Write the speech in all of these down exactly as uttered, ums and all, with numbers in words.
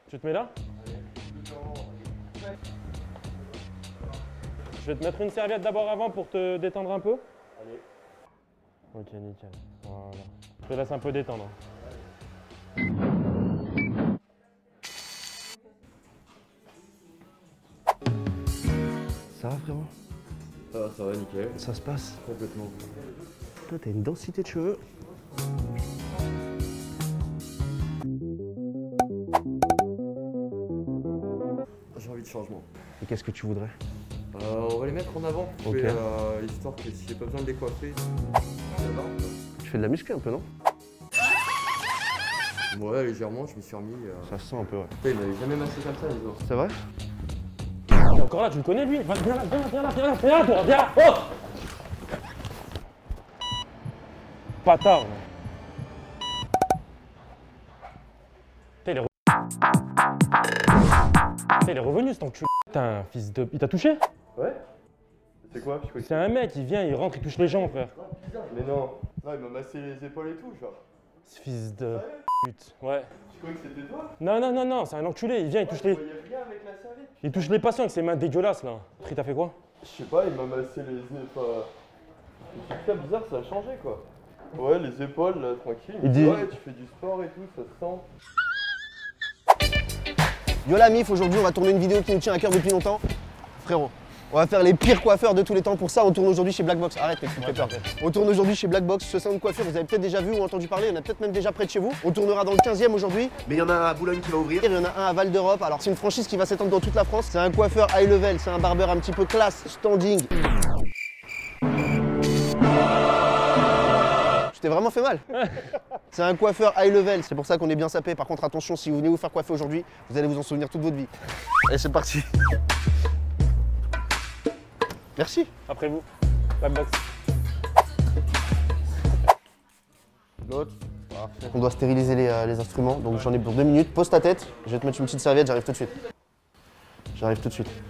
Tu te mets là? Je vais te mettre une serviette d'abord avant pour te détendre un peu. Allez. Ok, nickel. Voilà. Je te laisse un peu détendre. Ça va frérot? Ça va, ça va, nickel. Ça se passe? Complètement. Toi t'as une densité de cheveux. J'ai envie de changement. Et qu'est-ce que tu voudrais? Euh, on va les mettre en avant. Ok. Et, euh, histoire que si j'ai pas besoin de les coiffer, ça va. Tu fais de la muscu un peu, non? Ouais, légèrement, je m'y suis remis. Euh... Ça se sent un peu, ouais. Putain, il m'avait jamais massé comme ça, les autres. C'est vrai? T'es encore là, tu le connais lui? Va, viens là, viens là, viens là, viens là, viens là, toi, viens là, oh! Patard, là. Putain, il est re... Putain, il est revenu, cet enculé. Putain, fils de... Il t'a touché? Ouais. C'est quoi? Je C'est un mec, il vient, il rentre, il touche les gens, frère. Mais non. Non, il m'a massé les épaules et tout, genre. Ce fils de pute. Ouais. Tu crois que c'était toi? Non, non, non, non, c'est un enculé, il vient, il touche les... Je voyais rien avec la serviette. Il touche les patients avec ses mains dégueulasses, là. Après, t'as fait quoi? Je sais pas, il m'a massé les épaules. C'est très bizarre, ça a changé, quoi. Ouais, les épaules, là, tranquille. Il dit... Ouais, tu fais du sport et tout, ça se sent. Yo la mif, aujourd'hui on va tourner une vidéo qui nous tient à cœur depuis longtemps. Frérot, on va faire les pires coiffeurs de tous les temps. Pour ça, on tourne aujourd'hui chez Black Box. Arrête, mec, ça me fait peur. On tourne aujourd'hui chez Black Box. Ce salon de coiffure, vous avez peut-être déjà vu ou entendu parler. Il y en a peut-être même déjà près de chez vous. On tournera dans le quinzième aujourd'hui. Mais il y en a un à Boulogne qui va ouvrir. Il y en a un à Val d'Europe. Alors, c'est une franchise qui va s'étendre dans toute la France. C'est un coiffeur high level. C'est un barbeur un petit peu classe, standing. Tu t'es vraiment fait mal. C'est un coiffeur high level, c'est pour ça qu'on est bien sapé. Par contre, attention, si vous venez vous faire coiffer aujourd'hui, vous allez vous en souvenir toute votre vie. Allez, c'est parti. Merci. Après vous, la box. L'autre. On doit stériliser les, euh, les instruments, donc j'en ai pour deux minutes. Pose ta tête, je vais te mettre une petite serviette, j'arrive tout de suite. J'arrive tout de suite.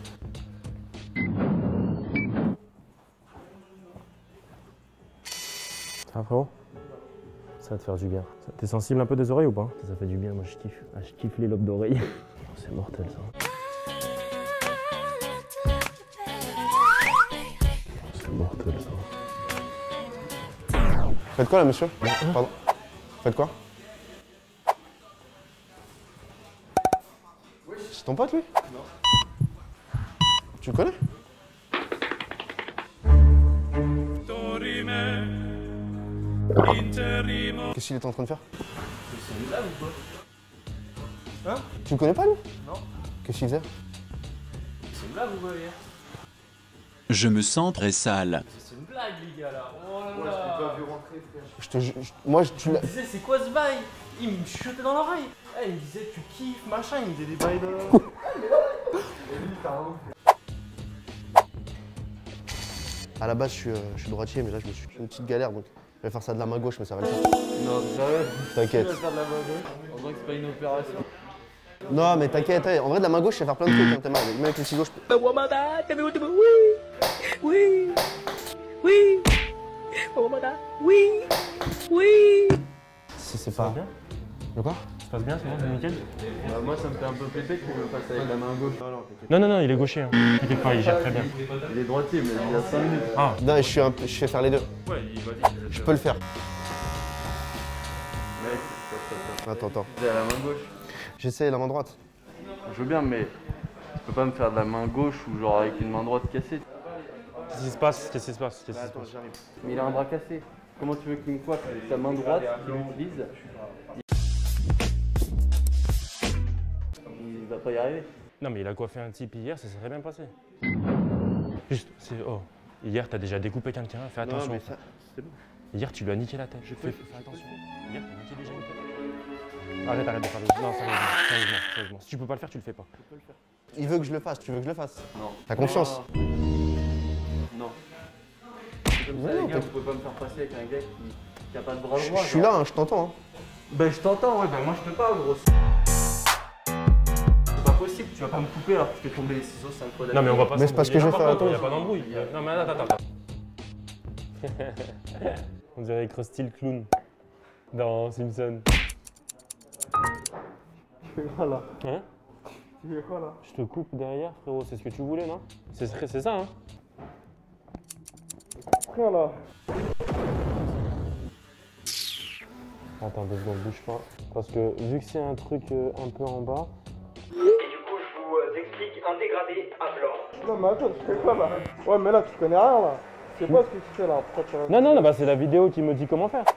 Ça va, frérot? Ça va te faire du bien. T'es sensible un peu des oreilles ou pas? Ça fait du bien, moi je kiffe. Ah, je kiffe les lobes d'oreilles. C'est mortel ça. C'est mortel ça. Faites quoi là, monsieur? Pardon. Faites quoi? C'est ton pote lui? Non. Tu le connais? Qu'est-ce qu'il est en train de faire? C'est une blague ou quoi? Hein? Tu le connais pas lui? Non. Qu'est-ce qu'il faisait? C'est une blague ou quoi hier? Je me sens très sale. C'est une blague les gars là. Oh là là. Moi je t'ai pas vu rentrer frère. Je te, je, je- moi je, tu Il l'as. me disait c'est quoi ce bail? Il me chutait dans l'oreille. Eh, il me disait tu kiffes machin, il me disait des bails de... Et lui t'as un ouf. À la base je suis, euh, je suis droitier, mais là je me suis j'ai une petite galère donc je vais faire ça de la main gauche, mais ça va le faire. Non, sérieux? T'inquiète. Tu vas faire de la main gauche? On dirait que c'est pas une opération. Non mais t'inquiète, hey, en vrai de la main gauche je sais faire plein de trucs, hein, t'es mal. Même avec le ciseau je peux. Oui, oui, oui, oui. C'est c'est Ça va pas. bien? De quoi? Ça se passe bien, c'est bon, c'est nickel? Bah, moi ça me fait un peu péter que tu le fasses avec la main gauche. Non, non, non, il est gaucher. Hein. T'inquiète pas, il gère très bien. Il est droitier mais il y a cinq minutes. Ah, Non, je suis un peu- je sais faire les deux. ouais, il va Je peux le faire. Mec, stop, stop, stop. Attends, attends. J'ai à la main gauche. J'essaie la main droite. Je veux bien mais tu peux pas me faire de la main gauche ou genre avec une main droite cassée. Qu'est-ce qui se passe? Qu'est-ce qui se passe? Qu'est-ce qui se passe? j'arrive. Mais il a un bras cassé. Comment tu veux qu'il me coiffe avec sa main droite qu'il utilise? Il va pas y arriver. Non, mais il a coiffé un type hier, ça serait bien passé. Juste, c'est. Oh, hier t'as déjà découpé quelqu'un, fais attention. Non, mais ça, c'est bon. Hier tu lui as niqué la tête. Je fais, peux. fais attention. Hier t'as niqué déjà une tête. Arrête, arrête de faire le. Non, sérieusement, sérieusement, sérieusement. Si tu peux pas le faire, tu le fais pas. Il veut que je le fasse, tu veux que je le fasse? Non. T'as confiance? Non. C'est comme ça, Non, les gars, vous pouvez pas me faire passer avec un gars qui, qui a pas de bras Je droit. je suis là, hein, je t'entends. Hein. Ben je t'entends, ouais, ben moi je te parle, gros. C'est pas possible, tu vas pas me couper alors que tu fais tomber les ciseaux, c'est incroyable. Non, mais on va pas. Mais c'est parce que je vais faire Il y a attention. pas d'embrouille. il y a- Non, mais attends, attends. On dirait Krusty le clown dans Simpson. fais quoi là? Hein? Tu fais quoi là? Je te coupe derrière, frérot, c'est ce que tu voulais, non? C'est c'est ça, hein? Frère là. Attends, deux secondes, bouge pas. Parce que vu que c'est un truc euh, un peu en bas. Et du coup, je vous euh, explique un dégradé à blanc. Non mais attends, tu fais quoi là? Ouais mais là tu connais rien là. Je sais pas ce que tu fais là. Pourquoi tu vas... Non, non, non, bah c'est la vidéo qui me dit comment faire.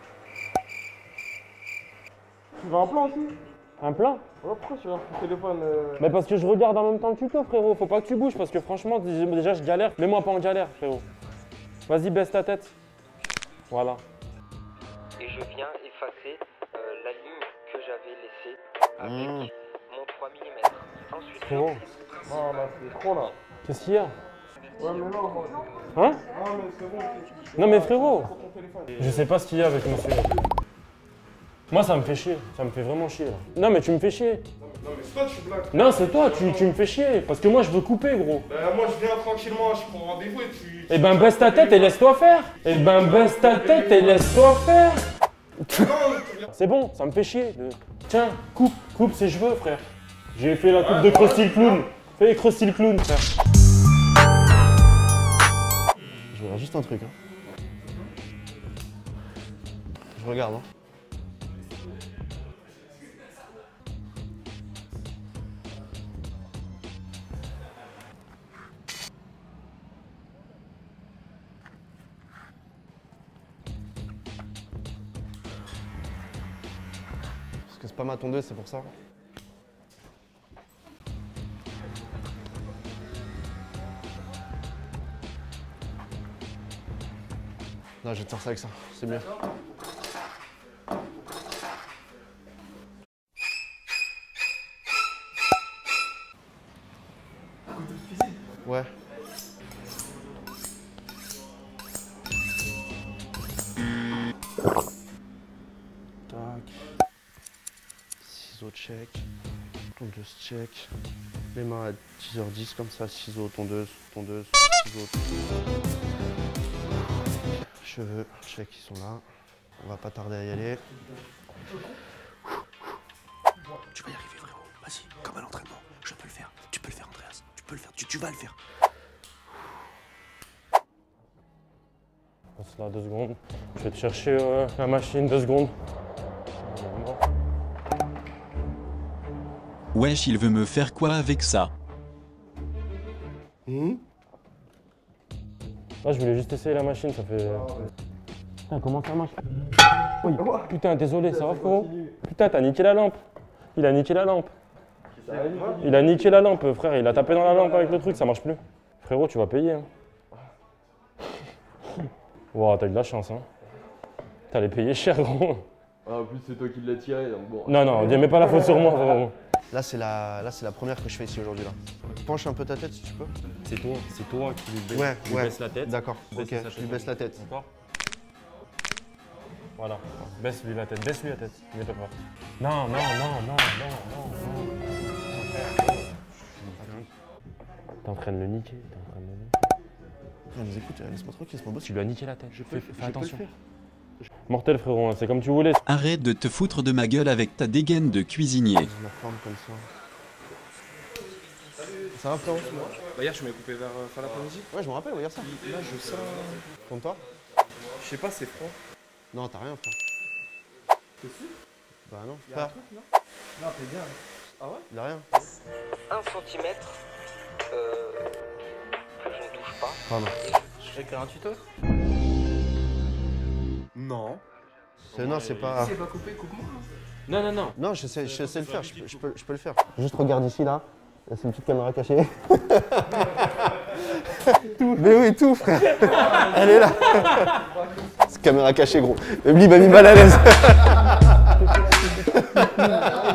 Tu veux un plan aussi? Un plan? Ouais, pourquoi tu regardes ton téléphone euh... Mais parce que je regarde en même temps le tuto, frérot. Faut pas que tu bouges parce que franchement, déjà je galère. Mets-moi pas en galère, frérot. Vas-y, baisse ta tête. Voilà. Et je viens effacer euh, la ligne que j'avais laissée avec Mmh. mon trois millimètres. Ensuite, Frérot, Non là c'est trop là. qu'est-ce qu'il y a? Ouais mais non, moi... Hein? Non mais c'est bon. Non mais frérot, Sur ton téléphone. je sais pas ce qu'il y a avec monsieur. Moi ça me fait chier, ça me fait vraiment chier là. Non mais tu me fais chier. Non mais c'est toi tu blagues. Non c'est toi, tu, tu me fais chier. Parce que moi je veux couper gros. Bah moi je viens tranquillement, je prends rendez-vous et tu... Eh ben baisse ta tête et laisse-toi faire. Eh ben baisse ta tête et laisse-toi faire. Non, tu regardes. C'est bon, ça me fait chier. de- Tiens, coupe, coupe ses cheveux frère. J'ai fait la coupe de Krusty le clown. Fais Krusty le clown frère. Je regarde juste un truc. Hein. Je regarde. Hein. Parce que c'est pas ma tondeuse, c'est pour ça. Non, je vais te faire ça avec ça, c'est mieux. Ouais. Tac. Ciseaux check. Tondeuse check. Les mains à dix heures dix comme ça, ciseaux, tondeuse, tondeuse, ciseaux. Cheveux, check, ils sont là. On va pas tarder à y aller. Tu vas y arriver, frérot. Vas-y, comme à l'entraînement. Je peux le faire. Tu peux le faire, Andreas. Tu peux le faire. Tu, tu vas le faire. Passe là deux secondes. Je vais te chercher euh, la machine deux secondes. Wesh, il veut me faire quoi avec ça? Mmh. Là, je voulais juste essayer la machine, ça fait. Putain, comment ça marche? Oui, putain, désolé, ça va, frérot? Putain, t'as niqué la lampe. Il a niqué la lampe. Il a niqué la lampe, frère. Il a tapé dans la lampe avec le truc, ça marche plus. Frérot, tu vas payer. Hein. Wow, t'as eu de la chance, hein. T'allais payer cher, gros. Ah, en plus, c'est toi qui l'as tiré, donc bon. Non, non, mets pas la faute sur moi, frérot. Là, c'est la, là, c'est la première que je fais ici aujourd'hui. Là. Penche un peu ta tête si tu peux. C'est toi, c'est toi qui lui baisse, Ouais, lui ouais. baisse la tête. D'accord, Baisse ok, sa je tête. lui baisse la tête. D'accord. Voilà, baisse-lui la tête, baisse-lui la tête, mets-toi pas. Non, non, non, non, non, non, non. T'es en train de le niquer, t'es en train de le niquer. Non, mais écoute, laisse-moi tranquille, laisse-moi bosser. Tu lui as niqué la tête, Je peux, fais, je fais peux attention. le faire. Mortel frérot, hein, c'est comme tu voulais. Arrête de te foutre de ma gueule avec ta dégaine de cuisinier. Je la forme comme ça. Ça va, Florence? Bah, hier, je m'ai coupé vers euh, fin d'après-midi. Ouais, je me rappelle, regarde ça. Là, je sens. Compte toi. Je sais pas, c'est froid. Non, t'as rien, frère. T'es sûr? Bah non, frère, Non, t'es bien. Ah ouais? il a rien. un centimètre euh, que je ne touche pas. Pardon. Je vais écrire un tuto? Non. C'est- Non, c'est pas. C'est pas coupé, coupe-moi. Non, non, non. Non, je sais, je sais le faire, je peux, je, peux, je peux le faire. Juste regarde ici, là. Là, c'est une petite caméra cachée. Mais oui, tout, frère. Elle est là. C'est caméra cachée, gros. Mais lui, il m'a mis mal à l'aise.